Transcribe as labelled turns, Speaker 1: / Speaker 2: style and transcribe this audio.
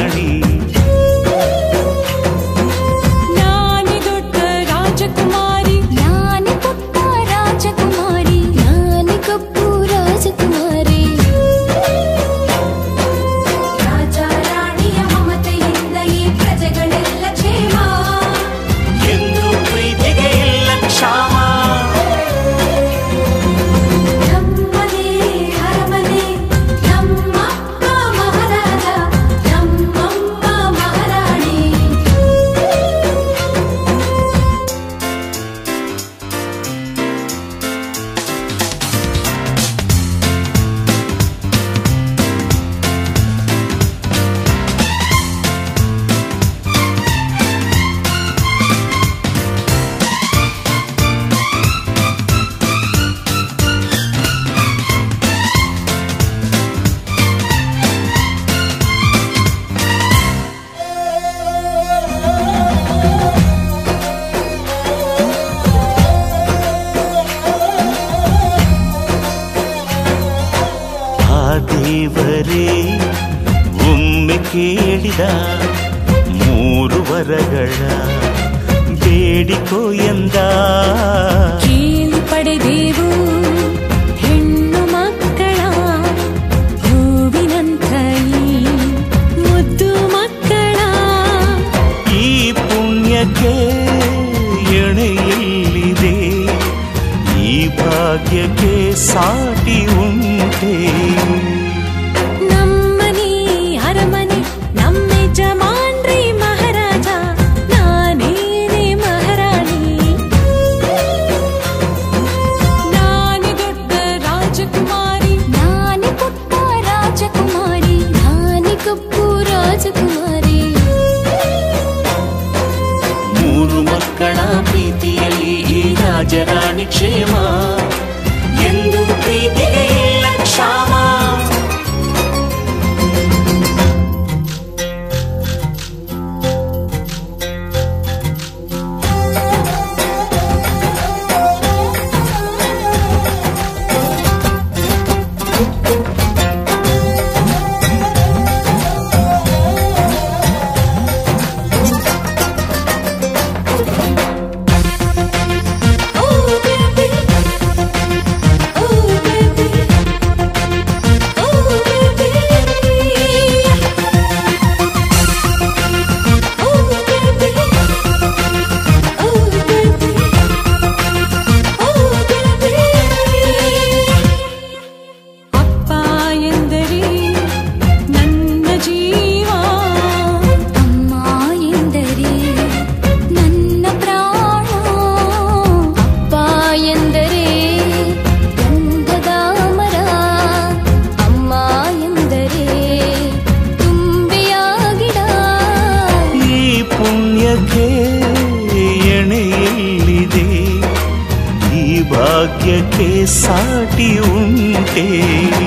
Speaker 1: ಮಹಾರಾಣಿ.
Speaker 2: ನಾನೇ ದೊಡ್ಡ ರಾಜಕುಮಾರಿ, ನಾನೇ ಪುಟ್ಟ ರಾಜಕುಮಾರಿ, ನಾನೇ ಕಪ್ಪು ರಾಜಕುಮಾರಿ. ರಾಜ ರಾಣಿಯ ಮಮತೆಯಿಂದ ಈ ಪ್ರಜೆಗಳೆಲ್ಲ ಕ್ಷೇಮ,
Speaker 1: ಎಂದು ಪ್ರೀತಿಗೆ ಇಲ್ಲ ಕ್ಷಾಮ.
Speaker 2: ನಮ್ಮನೆ ಅರಮನೆ, ನಮ್ಮಪ್ಪ ಮಹಾರಾಜ, ನಮ್ಮಮ್ಮ ಮಹಾರಾಣಿ.
Speaker 1: ಆ ದೇವರೇ ಒಮ್ಮೆ ಕೇಳಿದ 3 ವರಗಳ ಬೇಡಿಕೋ ಎಂದ.
Speaker 2: ಕೇಳಿ ಪಡೆದೆವು ಹೆಣ್ಣು ಮಕ್ಕಳ, ಹೂವಿನಂಥ ಈ ಮುದ್ದು ಮಕ್ಕಳ.
Speaker 1: ಈ ಪುಣ್ಯಕ್ಕೆ ಎಣೆಯಲ್ಲಿದೆ, ಈ ಭಾಗ್ಯಕ್ಕೆ ಸಾಟಿ ಉಂಟೆ.
Speaker 2: ನಮ್ಮನೆ ಅರಮನೆ, ನಮ್ಮ ಯಜಮಾನ್ರಿ ಮಹಾರಾಜ, ನಾನೇನೆ ಮಹಾರಾಣಿ. ನಾನೇ ದೊಡ್ಡ ರಾಜಕುಮಾರಿ, ನಾನೇ ಪುಟ್ಟ ರಾಜಕುಮಾರಿ, ನಾನೇ ಕಪ್ಪು ರಾಜಕುಮಾರಿ.
Speaker 1: 3 ಮಕ್ಕಳ ಪ್ರೀತಿಯಲ್ಲಿ ಈ ರಾಜರಾಣಿ ಕ್ಷೇಮ, ಎಂದು ಪ್ರೀತಿಗೆ ಇಲ್ಲ ಕ್ಷಾಮ.
Speaker 2: ಅಪ್ಪ ಎಂದರೆ ನನ್ನ ಜೀವ, ಅಮ್ಮ ಎಂದರೆ ನನ್ನ ಪ್ರಾಣ. ಅಪ್ಪ ಎಂದರೆ ಗಂಧದ ಮರ, ಅಮ್ಮ ಎಂದರೆ ತುಂಬಿಯ ಗಿಡ.
Speaker 1: ಈ ಪುಣ್ಯಕ್ಕೆ ಎಣೆಯಲ್ಲಿದೆ, ಈ ಭಾಗ್ಯಕ್ಕೆ ಸಾಟಿ ಉಂಟೆ.